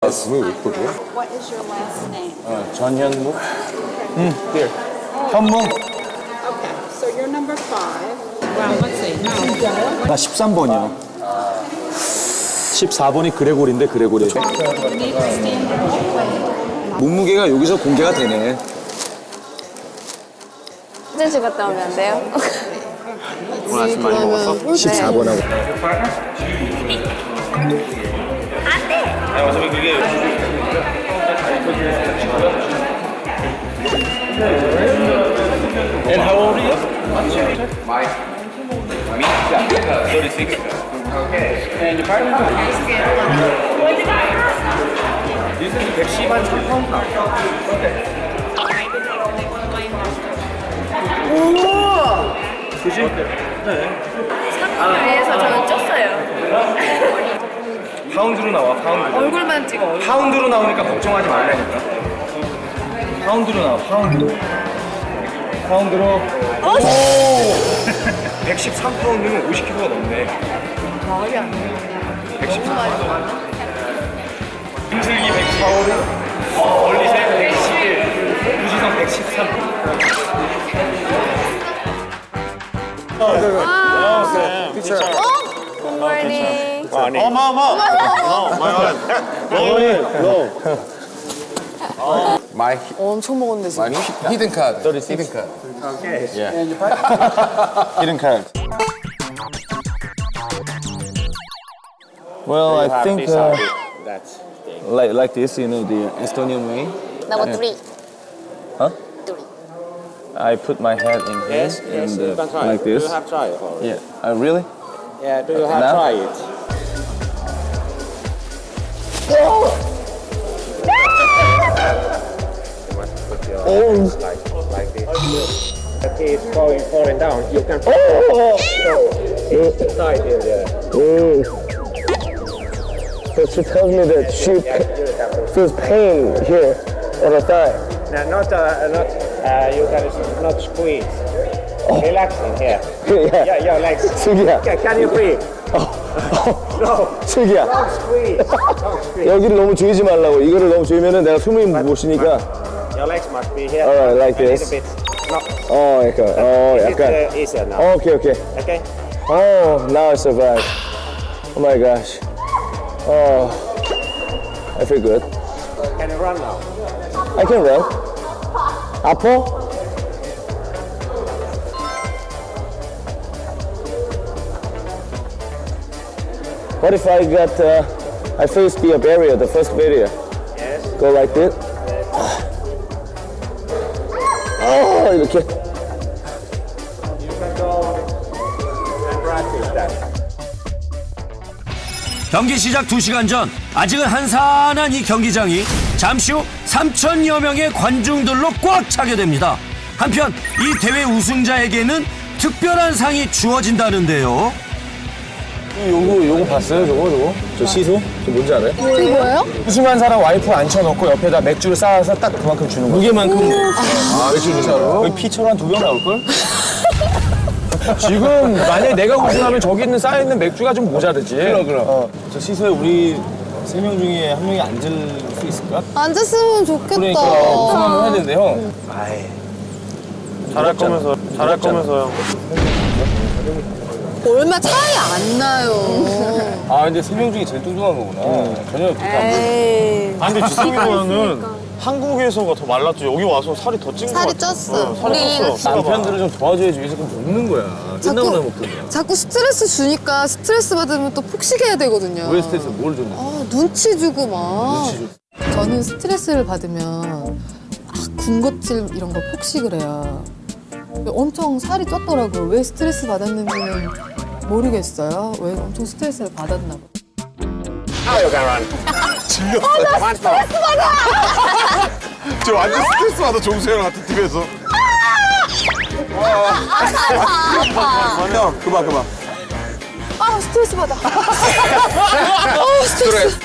Smooth. What is your last name? 전현무. Here. 현무. Okay, so you're number 5. Well, let's see. No. 나 13번이요. 14번이 그레고리인데 그레고리. You need to stand up. 몸무게가 여기서 공개가 되네. 화장실 갔다 오면 안 돼요? 오늘 아침 많이 먹었어? 14번하고. 어차피 그게 And how old are you? Me? 36. Okay. And your partner? This is 110한 3파운드 나왔어. 우와! 그지? 네. 상품을 위해서 저는 쪘어요. 파운드로 나와, 파운드로. 얼굴만 찍어. 파운드로 나오니까 걱정하지 말라니까. 파운드로 나와, 파운드로. 파운드로. 오! 113파운드면 50kg가 넘네. 말이 안 돼. 113파운드. 김슬기 104호를, 원리세 111, 유지성 113. 굿모닝. 엄청 먹었는데 지금. Hidden card. Hidden card. Hidden card. Well, I think like this, you know, the Estonian way. Number 3. Huh? 3. I put my head in here Yes, and you can try. like Do this. you have tried it already? Yeah. Really? Yeah, do you have Now? tried it? You must put your hands like this. The key is falling down. You can it's tight in there. So she tells me that she feels pain here on her thigh. No, you can not squeeze. Relax in here. Yeah. Your legs. 슬기야. Can you breathe? No. 슬기야. Don't squeeze. Don't squeeze. 여기를 너무 조이지 말라고. 이거를 너무 조이면은 내가 숨이 못 쉬니까. Your legs must be here. Alright, like a this. little bit. No. 약간. It's easier now. Okay. Okay. Oh, now I survived. Oh my gosh. Oh, I feel good. Can you run now? I can run. 아파? What if I I faced the barrier, the first barrier? Yes. Go like this. 이렇게. You can go and practice that. 경기 시작 2시간 전 아직은 한산한 이 경기장이 잠시 후 3,000여 명의 관중들로 꽉 차게 됩니다. 한편 이 대회 우승자에게는 특별한 상이 주어진다는데요. 요거 봤어요? 저거? 저 시소? 저 뭔지 알아요? 그게 뭐예요? 우승한 사람 와이프 앉혀놓고 옆에다 맥주를 쌓아서 딱 그만큼 주는 거야. 무게만큼. 맥주 주사로? 거의 피처럼 한 2병 나올걸? 지금 만약에 내가 우승하면 저기 있는 쌓여있는 맥주가 좀 모자르지. 그럼. 저 시소에 우리 3명 중에 1명이 앉을 수 있을까? 앉았으면 좋겠다. 그러니까 우승하면 해야 되는데 형. 아이. 잘할 거면서요. 얼마 차이 안 나요. 아 근데 3명 중에 제일 뚱뚱한 거구나. 전혀 그렇게 안 보여. 에이. 아 근데 지성이 보면은 한국에서가 더 말랐지. 여기 와서 살이 더 찐 거 살이 같아. 쪘어. 살이 쪘어. 남편들은 좀 도와줘야지 왜 자꾸 먹는 거야. 끝나고 나 먹던데. 자꾸 스트레스 주니까 스트레스 받으면 또 폭식해야 되거든요. 왜 스트레스 뭘 줬는데? 눈치 주고 막. 저는 스트레스를 받으면 군것질 이런 걸 폭식을 해요. 엄청 살이 쪘더라고요. 왜 스트레스 받았는지는 모르겠어요. 왜 엄청 스트레스를 받았나 봐. Now you can run. 질렸어. 스트레스 받아! 저 완전 스트레스 받아, 종수형 같은 팀에서. 형, 그만. 아, 스트레스 받아. 스트레스.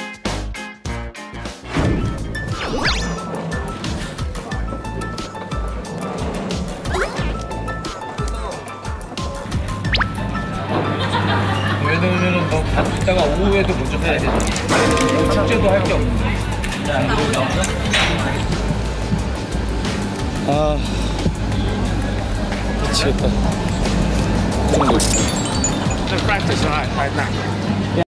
왜냐면은 너 이따가 오후에도 먼저 해야 되잖아. 축제도 할 게 없는데. 아, 미치겠다. 그 정도. Just practice right now.